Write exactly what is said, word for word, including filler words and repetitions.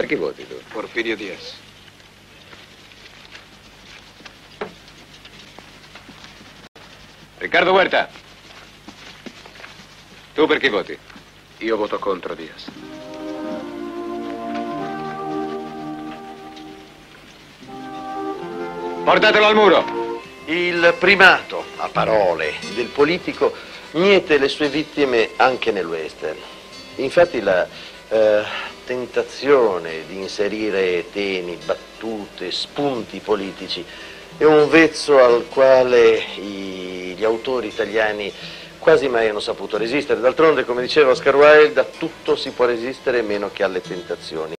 Per chi voti tu? Porfirio Diaz. Riccardo Huerta. Tu per chi voti? Io voto contro Diaz. Portatelo al muro. Il primato, a parole, del politico miete le sue vittime anche nel western. Infatti la eh, tentazione di inserire temi, battute, spunti politici è un vezzo al quale i, gli autori italiani quasi mai hanno saputo resistere. D'altronde, come diceva Oscar Wilde, a tutto si può resistere meno che alle tentazioni.